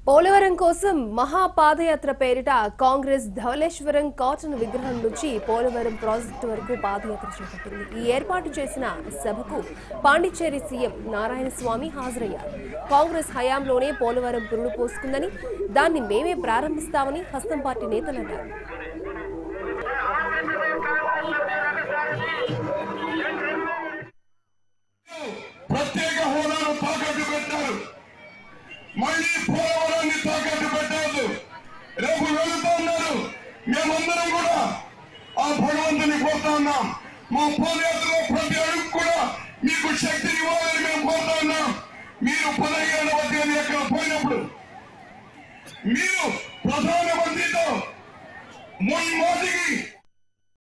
పోలవరం కోసం మహాపాదయాత్ర పేరిట కాంగ్రెస్ ధవళేశ్వరం కాటన్ విగ్రహం నుంచి పోలవరం ప్రాజెక్టు వరకు పాదయాత్ర చేపట్టింది. ఈ ఏర్పాటు చేసిన సభకు పాండిచ్చేరి సీఎం నారాయణస్వామి హాజరయ్యారు. కాంగ్రెస్ హయాంలోనే పోలవరం పురుడు పోసుకుందని, దాన్ని మేమే ప్రారంభిస్తామని హస్తం పార్టీ నేతలు అన్నారు. మళ్ళీ పోలవరాన్ని తాకట్టు పెట్టవద్దు. రేపు వెళుతూ ఉన్నారు. మేమందరం కూడా ఆ భగవంతుని కోరుతా ఉన్నాం. మా పాదయాత్రలో ప్రతి అడుగు కూడా మీకు శక్తిని ఇవ్వాలని మేము కోరుతా ఉన్నాం. మీరు 15వ తేదీ ఎక్కడ పోయినప్పుడు మీరు ప్రధానమంత్రితో మున్మాదికి